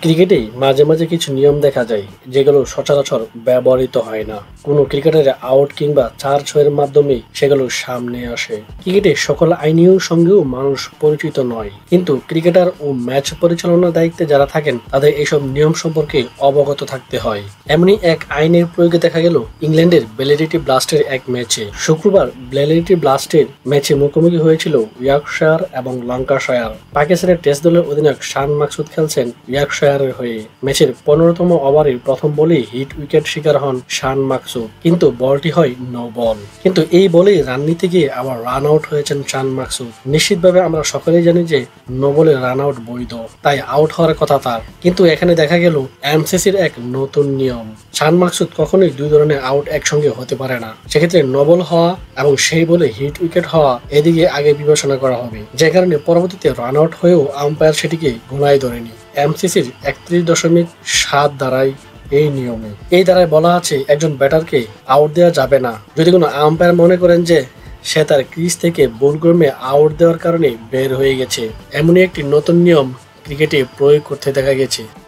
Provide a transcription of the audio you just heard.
ক্রিকেটে মাঝে মাঝে কিছু নিয়ম দেখা যায় যেগুলো সচরাচর ব্যবহৃত হয় না। কোনো ক্রিকেটারের আউট কিংবা 4-6 মাধ্যমে সেগুলো সামনে আসে। ক্রিকেটে সকল আইনীয় সঙ্গেও মানুষ পরিচিত নয়, কিন্তু ক্রিকেটার ও ম্যাচ পরিচালনার দায়িত্বে যারা থাকেন তাদের এইসব নিয়ম সম্পর্কে অবগত থাকতে হয়। এমনই এক আইনের প্রয়োগে দেখা গেল ইংল্যান্ডের বেলেরিটি ব্লাস্টের এক ম্যাচে। শুক্রবার বেলেরিটি ব্লাস্টের ম্যাচে মুখোমুখি হয়েছিল ইয়র্কশায়ার এবং ল্যাঙ্কাশায়ার। পাকিস্তানের টেস্ট দলের অধিনায়ক শান মাকসুদ খেলছেন ইয়র্কশায়ারের হয়ে। ম্যাচের 15তম ওভারের প্রথম বলেই হিট উইকেট শিকার হন শান মাকসুদ, কিন্তু বলটি হয় নো বল। কিন্তু এই বলেই রান নিতে গিয়ে আবার রান আউট হয়েছেন শান মাকসুদ। নিশ্চিতভাবে আমরা সকলেই জানি যে নো বলে রান আউট বৈধ, তাই আউট হওয়ার কথা তার। কিন্তু এখানে দেখা গেল এমসিসির এক নতুন নিয়ম। শান মাকসুদ কখনোই দুই ধরনের আউট একসঙ্গে হতে পারে না। সেক্ষেত্রে নো বল হওয়া এবং সেই বলে হিট উইকেট হওয়া এদিকে আগে বিবেচনা করা হবে, যে কারণে পরবর্তীতে রান আউট হয়েও আম্পায়ার সেটিকে গোনায় ধরেনি। এমসিসির 31.7 ধারায় এই নিয়মে এই ধারায় বলা আছে একজন ব্যাটারকে আউট দেওয়া যাবে না যদি কোনো আম্পায়ার মনে করেন যে সে তার ক্রিজ থেকে ভুলক্রমে আউট দেওয়ার কারণে বের হয়ে গেছে। এমনই একটি নতুন নিয়ম ক্রিকেটে প্রয়োগ করতে দেখা গেছে।